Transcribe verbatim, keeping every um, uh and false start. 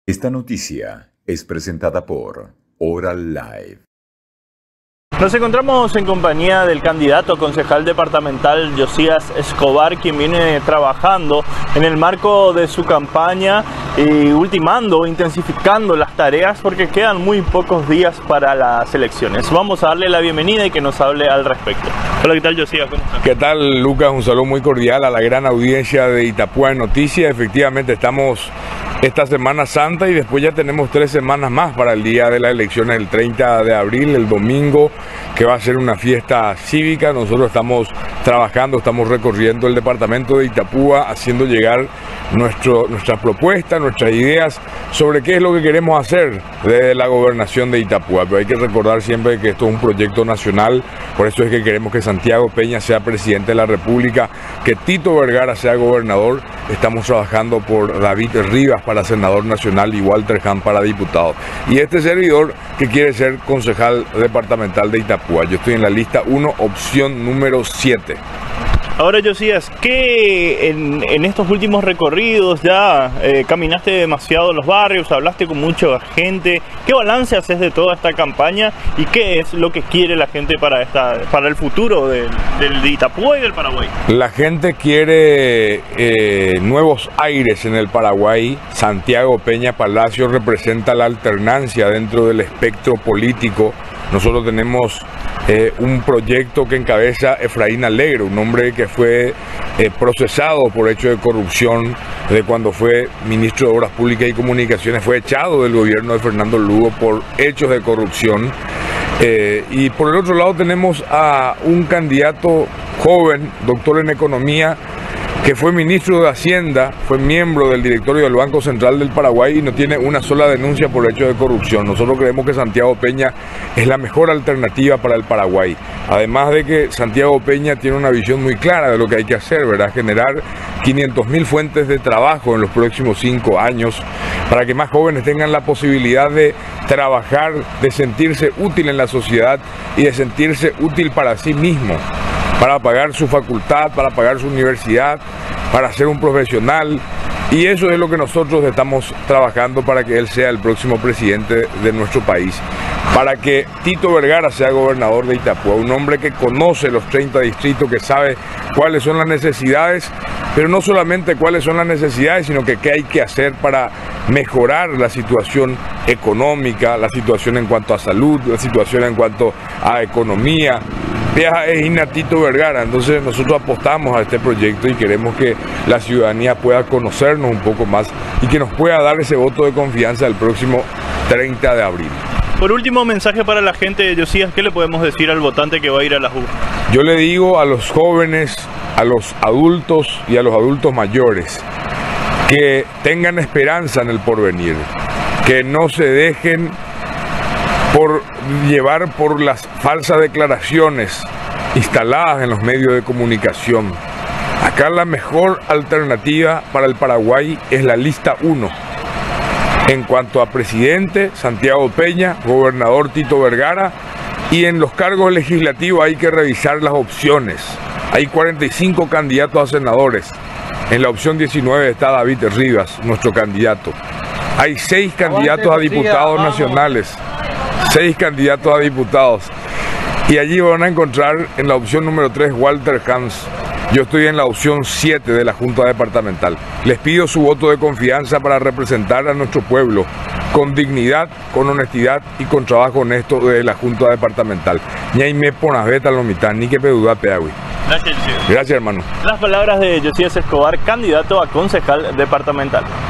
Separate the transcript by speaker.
Speaker 1: Esta noticia es presentada por Oral Life.
Speaker 2: Nos encontramos en compañía del candidato a concejal departamental Josías Escobar, quien viene trabajando en el marco de su campaña y ultimando, intensificando las tareas porque quedan muy pocos días para las elecciones. Vamos a darle la bienvenida y que nos hable al respecto. Hola, ¿qué tal, Josías? ¿Cómo estás?
Speaker 3: ¿Qué tal, Lucas? Un saludo muy cordial a la gran audiencia de Itapúa en Noticias. Efectivamente, estamos esta Semana Santa y después ya tenemos tres semanas más para el día de las elecciones, el treinta de abril, el domingo, que va a ser una fiesta cívica. Nosotros estamos trabajando, estamos recorriendo el departamento de Itapúa, haciendo llegar nuestro, nuestras propuestas, nuestras ideas sobre qué es lo que queremos hacer desde la gobernación de Itapúa. Pero hay que recordar siempre que esto es un proyecto nacional, por eso es que queremos que Santiago Peña sea presidente de la República, que Tito Vergara sea gobernador. Estamos trabajando por David Rivas para senador nacional y Walter Ham para diputado. Y este servidor que quiere ser concejal departamental de Itapúa. Yo estoy en la lista uno, opción número siete.
Speaker 2: Ahora, Josías, ¿qué en, en estos últimos recorridos ya eh, caminaste demasiado en los barrios, hablaste con mucha gente? ¿Qué balance haces de toda esta campaña y qué es lo que quiere la gente para, esta, para el futuro de, del de Itapúa y del Paraguay?
Speaker 3: La gente quiere eh, nuevos aires en el Paraguay. Santiago Peña Palacio representa la alternancia dentro del espectro político. Nosotros tenemos eh, un proyecto que encabeza Efraín Alegre, un hombre que fue eh, procesado por hecho de corrupción de cuando fue ministro de Obras Públicas y Comunicaciones, fue echado del gobierno de Fernando Lugo por hechos de corrupción. Eh, y por el otro lado tenemos a un candidato joven, doctor en economía, que fue ministro de Hacienda, fue miembro del directorio del Banco Central del Paraguay y no tiene una sola denuncia por hecho de corrupción. Nosotros creemos que Santiago Peña es la mejor alternativa para el Paraguay. Además de que Santiago Peña tiene una visión muy clara de lo que hay que hacer, ¿verdad? Generar quinientas mil fuentes de trabajo en los próximos cinco años para que más jóvenes tengan la posibilidad de trabajar, de sentirse útil en la sociedad y de sentirse útil para sí mismo, para pagar su facultad, para pagar su universidad, para ser un profesional. Y eso es lo que nosotros estamos trabajando para que él sea el próximo presidente de nuestro país. Para que Tito Vergara sea gobernador de Itapúa, un hombre que conoce los treinta distritos, que sabe cuáles son las necesidades, pero no solamente cuáles son las necesidades, sino que qué hay que hacer para mejorar la situación económica, la situación en cuanto a salud, la situación en cuanto a economía. Es Ina Tito Vergara, entonces nosotros apostamos a este proyecto y queremos que la ciudadanía pueda conocernos un poco más y que nos pueda dar ese voto de confianza el próximo treinta de abril.
Speaker 2: Por último, mensaje para la gente, Josías, ¿qué le podemos decir al votante que va a ir a las urnas?
Speaker 3: Yo le digo a los jóvenes, a los adultos y a los adultos mayores que tengan esperanza en el porvenir, que no se dejen por llevar por las falsas declaraciones instaladas en los medios de comunicación. Acá la mejor alternativa para el Paraguay es la lista uno. En cuanto a presidente, Santiago Peña, gobernador Tito Vergara, y en los cargos legislativos hay que revisar las opciones. Hay cuarenta y cinco candidatos a senadores. En la opción diecinueve está David Rivas, nuestro candidato. Hay seis candidatos a diputados nacionales. Seis candidatos a diputados. Y allí van a encontrar en la opción número tres Walter Hans. Yo estoy en la opción siete de la Junta Departamental. Les pido su voto de confianza para representar a nuestro pueblo con dignidad, con honestidad y con trabajo honesto de la Junta Departamental. Ni me ponas beta lo mitad, ni que peduda peagüi.
Speaker 2: Gracias, Josías.
Speaker 3: Gracias, hermano.
Speaker 2: Las palabras de Josías Escobar, candidato a concejal departamental.